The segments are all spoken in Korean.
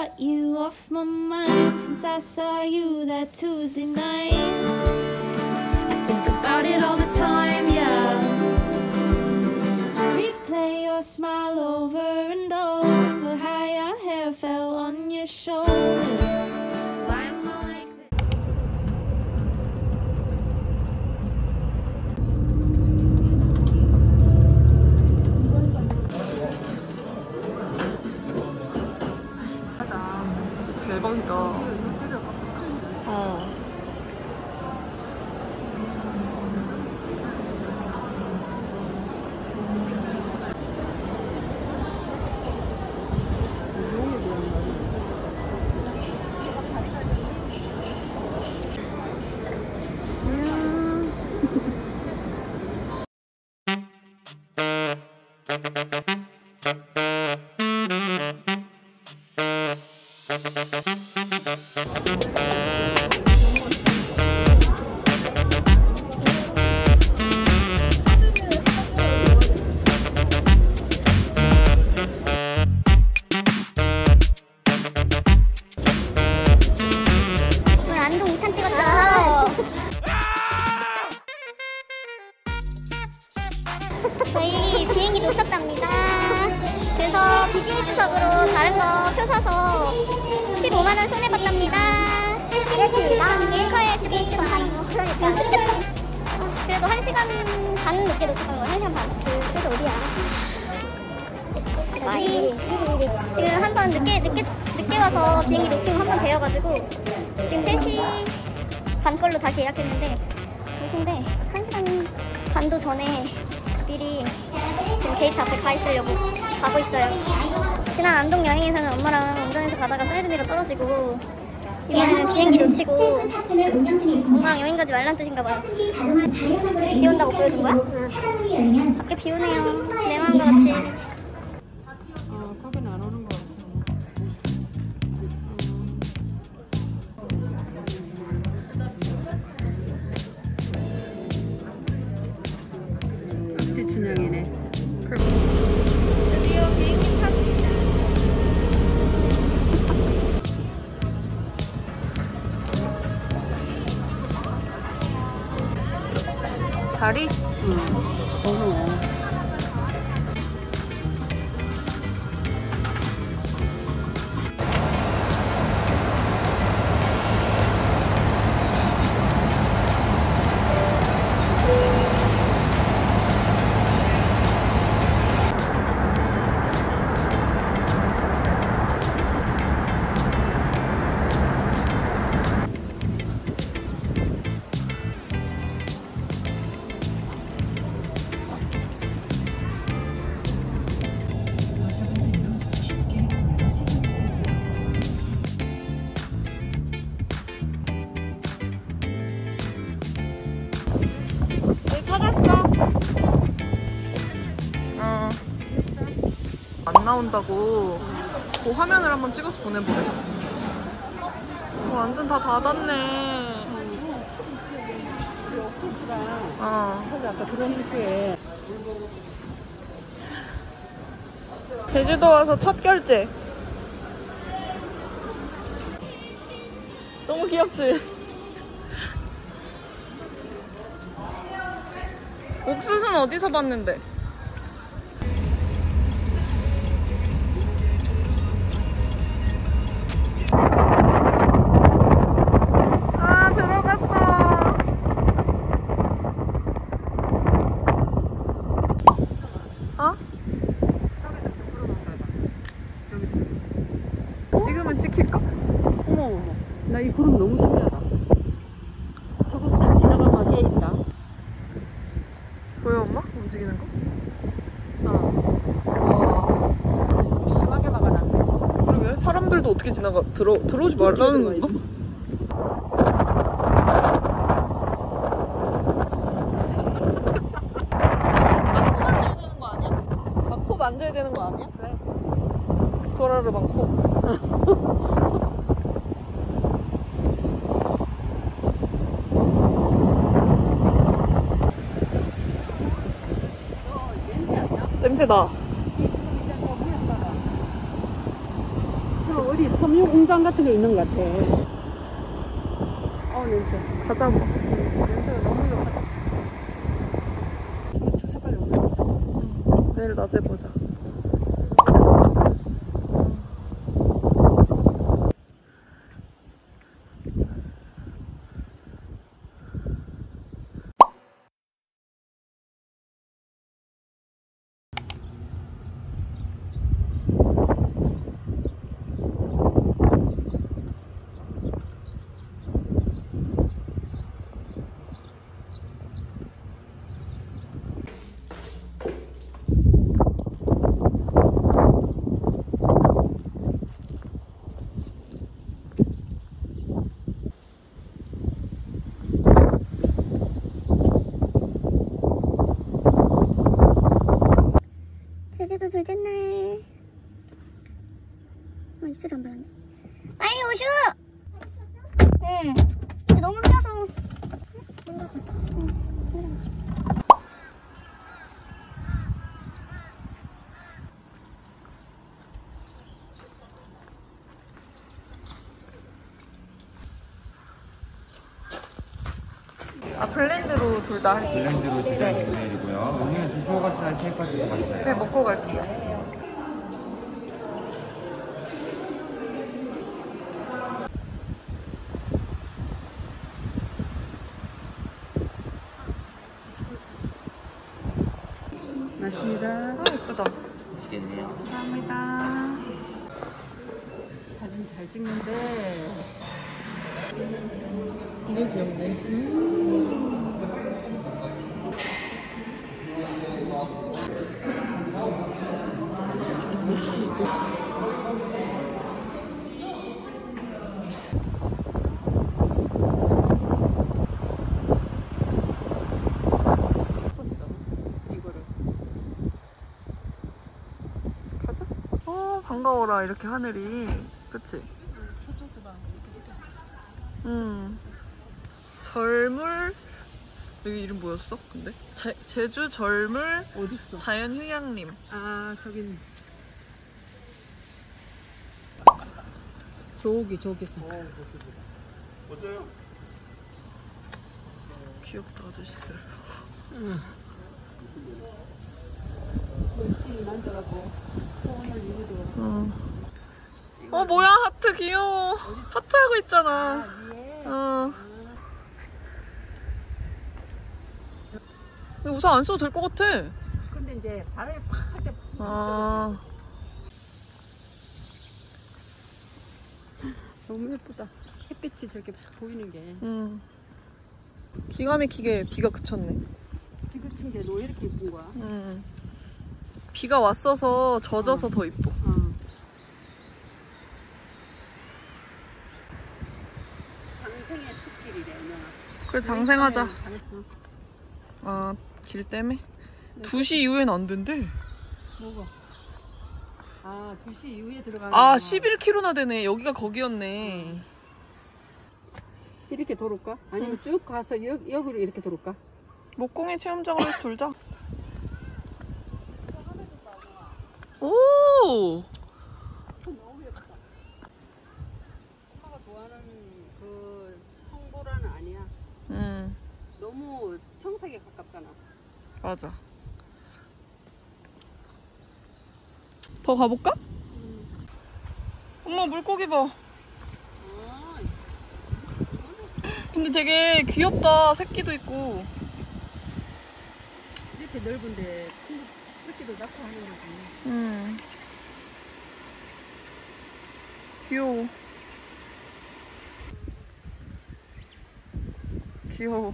got you off my mind since I saw you that Tuesday night. I think about it all the time, yeah. Replay your smile over and over, how your hair fell on your shoulders. Why am I like this? 대박이다. 어. 저희 비행기 놓쳤답니다. 그래서 비즈니스석으로 다른 거 표 사서 15만원 손해봤답니다. 앵커에 비즈니스석 가는 거. 그러니까 그래도 1시간 반 늦게 도착한 거. 1시간 반. 그래도 어디야? 지금 한 번 늦게 와서 비행기 놓치고 한 번 되어가지고 지금 3시 반 걸로 다시 예약했는데 2시인데 1시간 반도 전에 미리 지금 게이트 앞에 가 있으려고 가고 있어요. 지난 안동 여행에서는 엄마랑 운전해서 가다가 사이드미러 떨어지고 이번에는 비행기 놓치고 엄마랑 여행 가지 말란 뜻인가 봐요. 비 온다고 보여준 거야? 응. 밖에 비 오네요. 내 마음과 같이. 거기는 안 오는 거 같아. 역시 춘향이네. 드디어 비행기 탔습니다. 자리? 응. 안 나온다고 그 화면을 한번 찍어서 보내보래. 완전 다 닫았네. 우리 옥수수랑 어. 아까 그런 일기에 제주도 와서 첫 결제. 너무 귀엽지? 옥수수는 어디서 봤는데? 지금은 찍힐까? 어머 나 이 구름 너무 신기하다. 저거 싹 지나가면 해 있다. 보여 엄마? 움직이는 거? 너무 심하게 막아놨네. 그러게 사람들도 어떻게 들어오지 말라는 건가? 코 만져야 되는 거 아니야? 그래. 도라르방 코. 냄새 나. 저 어디 어디 섬유 공장 같은 게 있는 것 같아. 냄새. 가자고. 냄새가 너무 좋다. 저 색깔이 올라가자. 내일 낮에 보자. 제주도 둘째 날. 입술 안 발랐네. 빨리 오슈! 응. 너무 흘려서. 아, 블렌드로 둘 다 할게요. 블렌드로 네. 드리고요. 음료는 드시고 가시나요? 테이크 드시고 가시나요? 네, 먹고 갈게요. 맞습니다. 아, 예쁘다. 맛있겠네요. 감사합니다. 사진 잘 찍는데. 이게 귀엽네. 반가워라, 이렇게 하늘이. 그치? 절물, 여기 이름 뭐였어? 근데? 제주 절물 어딨어? 자연휴양림. 아, 저긴. 저기서. 귀엽다, 아저씨들. 열심히 만져갖고 소원을 이루도록. 뭐야, 하트 귀여워. 하트 하고 있잖아. 위에. 근데 우산 안 써도 될 것 같아. 근데 이제 바람이 팍 할 때 아, 너무 예쁘다. 햇빛이 저렇게 막 보이는 게. 기가 막히게 비가 그쳤네. 비 그친 게 왜 이렇게 예쁜 거야? 비가 왔어서 젖어서 더 이뻐. 장생의 숲길이래, 누나. 그래, 장생하자. 장생. 아, 길 때문에? 2시 이후엔 안 된대. 뭐가? 아, 2시 이후에 들어가는 아, 거야. 11km나 되네. 여기가 거기였네. 이렇게 돌을까? 아니면 쭉 가서 여기로 이렇게 돌을까? 목공의 체험장을 해서 돌자. 오! 너무 예쁘다. 엄마가 좋아하는 그 청보라는 아니야. 너무 청색에 가깝잖아. 맞아. 더 가볼까? 엄마, 물고기 봐. 근데 되게 귀엽다. 새끼도 있고. 이렇게 넓은데 큰 새끼도 낳고 하는 거지. 귀여워. 귀여워.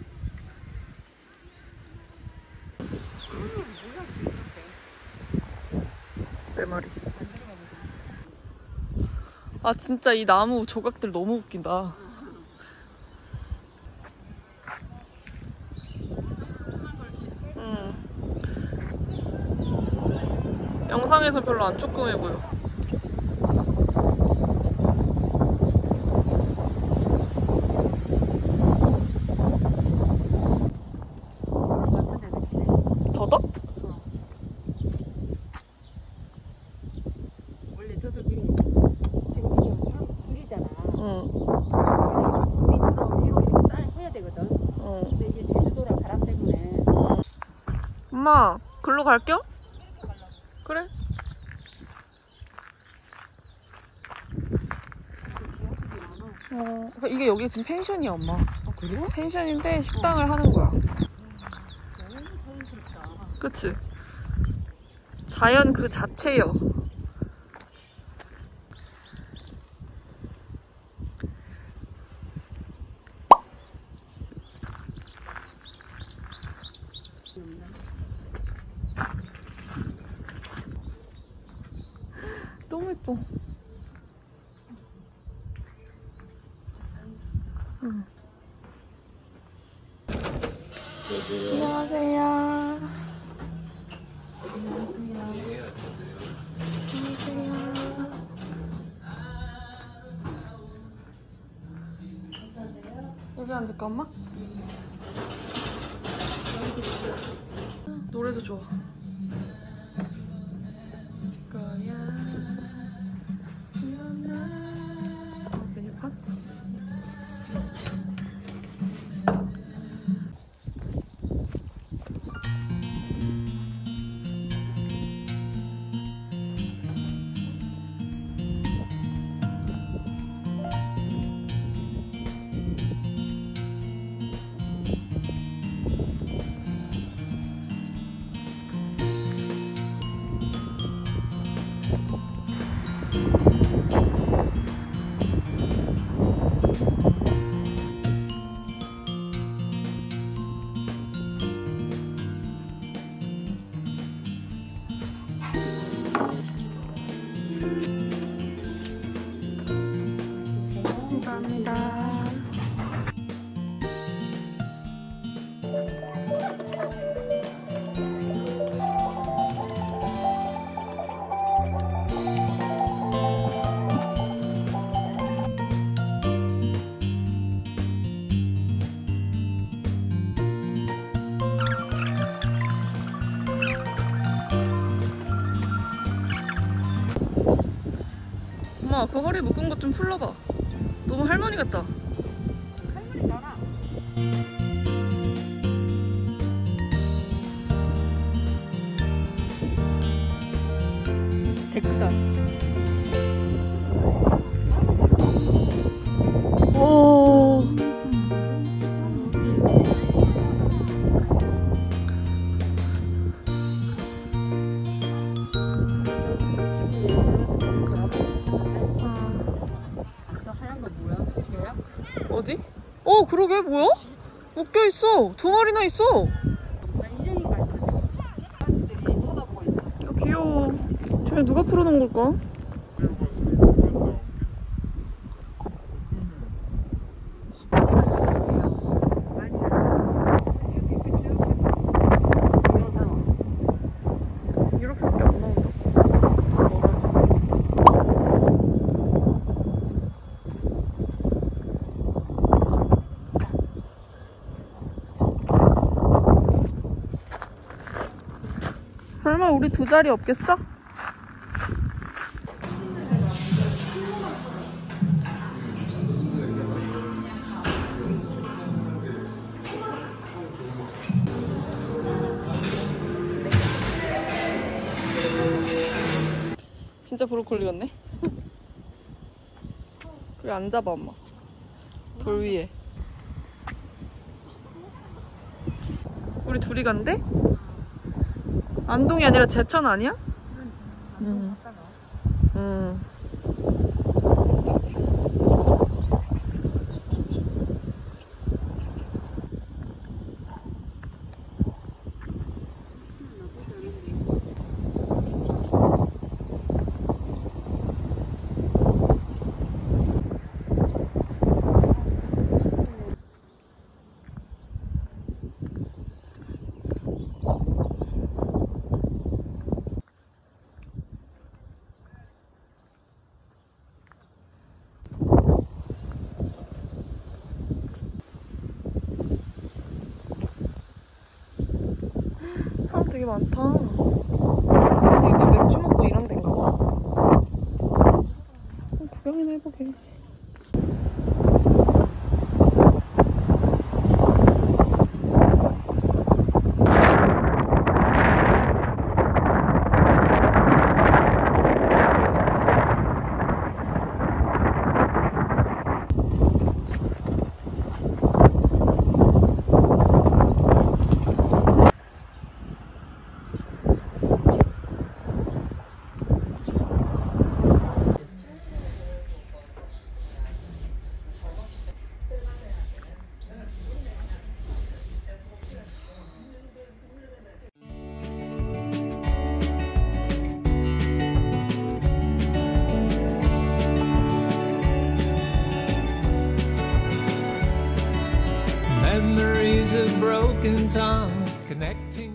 내 말이. 아, 진짜 이 나무 조각들 너무 웃긴다. 영상에서 별로 안 조그매 보여. 더덕? 원래 더덕이 지금 우리처럼 위로 이렇게 해야 되거든. 근데 이게 제주도라 바람 때문에. 엄마, 글로 갈게요? 그래? 이게 여기 지금 펜션이야, 엄마. 그래? 펜션인데 식당을 하는 거야. 그치? 자연 그 자체요. 너무 예뻐. 응. 안녕하세요. 여기 앉을까, 엄마? 노래도 좋아. 메뉴판? 감사합니다. 엄마, 그 허리 묶은 것 좀 풀러봐. 너무 할머니 같다. 할머니 나라. 댓글다. 오. 어디? 그러게, 뭐야? 묶여 있어. 2마리나 있어. 인형인가 있어 지금. 아저씨들이 쳐다보고 있어. 귀여워. 쟤네 누가 풀어놓은 걸까? 이렇게밖에 안 나온다. 설마 우리 2자리 없겠어? 진짜 브로콜리 같네? 거기 앉아봐, 엄마. 돌 위에. 우리 둘이 간대? 안동이 아니라 제천 아니야? 응. 응. 사람 되게 많다. 근데 이거 맥주 먹고 이런 데인가 봐. 구경이나 해보게. is a broken tongue connecting